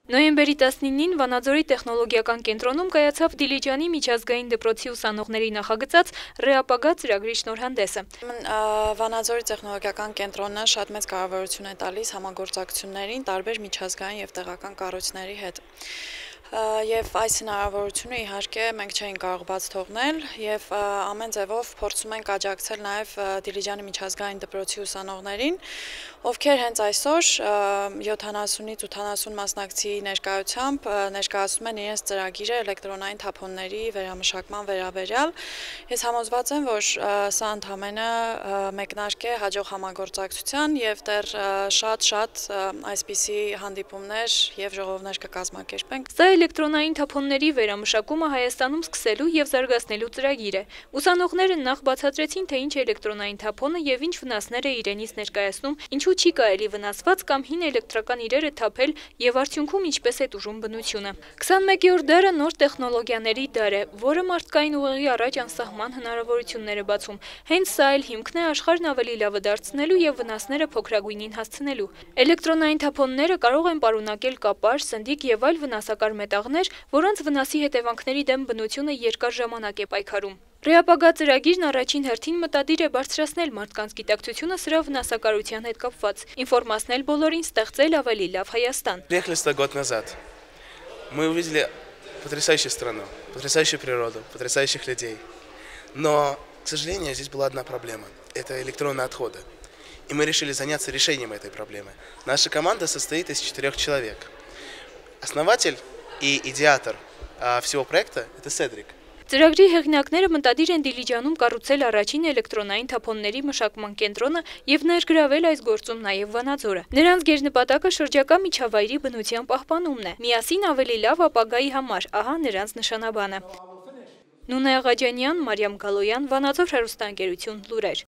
Նոյեմբերի 19-ին Վանաձորի տեխնոլոգիական կենտրոնում կայացավ Դիլիջանի միջազգային դպրոցի ուսանողների նախագծած «Ռեապագա» ծրագրի շնորհանդեսը։ Վանաձորի տեխնոլոգիական կենտրոնը շատ մեծ կարևորություն է տալիս համագործակցություններին տարբեր միջազգային եւ տեղական կառույցների հետ։ Եվ այս հնարավորությունը իհարկե մենք չէինք կարող բաց թողնել եւ ամեն ձևով փորձում ենք աջակցել նաեւ Դիլիջանի միջազգային դպրոցի ուսանողներին, ովքեր հենց այսօր 70-ից 80 մասնակցի ներկայությամբ ներկայացնում են իրենց ծրագիրը էլեկտրոնային թափոնների վերամշակման վերաբերյալ։ Ես համոզված եմ, որ սա ընդհանրապես մեկնարկ է հաջող համագործակցության եւ դեռ շատ այսպիսի հանդիպումներ եւ ժողովներ կկազմակերպենք։ Սա էլեկտրոնային թափոնների վերամշակումը Հայաստանում սկսելու եւ զարգացնելու ծրագիր է։ Ուսանողները նախ բացատրեցին, թե ինչ է էլեկտրոնային թափոնը եւ ինչ վնասներ է իրենից ներկայացնում, ինչու չի կարելի վնասված կամ հին էլեկտրական իրերը թափել եւ արդյունքում ինչպես է տուժում բնությունը։ 21-րդ դարը նոր տեխնոլոգիաների դար է, որը մարդկային ուղեղի առաջ անսահման հնարավորություններ է բացում։ Հենց սա էլ հիմքն է աշխարհն ավելի լավը դարձնելու եւ վնասները փոքրագույնին հասցնելու։ Էլեկտրոնային թափոնները կարող են պարունակել կապար, սնդիկ եւ այլ վնասակար մետաղներ, որոնց վնասի հետևանքների դեմ բնությունը երկար ժամանակ է պայքարում։ «Ռեապագա» ծրագիրն առաջին հերթին մտադիր է բարձրացնել մարդկանց գիտակցությունը սրա վնասակարության հետ կապված, ինֆորմացնել բոլորին, ստեղծել ավելի լավ Հայաստան։ Приехали 100 год назад. Мы увидели потрясающую страну, потрясающую природу, потрясающих людей. Но, к сожалению, здесь была одна проблема. Это электронные отходы. И мы решили заняться решением этой проблемы. Наша команда состоит из 4 человек. Основатель и идеатор всего проекта – это Седрик. Ծրագրի հեղինակները մտադիր են Դիլիջանում կառուցել առաջին էլեկտրոնային թափոնների մշակման կենտրոնը եւ ներգրավել այս գործում նաեւ Վանաձորը։ Նրանց գերնպատակը շրջակա միջավայրի բնության պահպանումն է։ Միասին ավելի լավ ապագայի համար, ահա նրանց նշանաբանը։ Նունե Աղաջանյան, Մարիամ Գալոյան, Վանաձոր հեռուստաընկերություն, Լուրեր։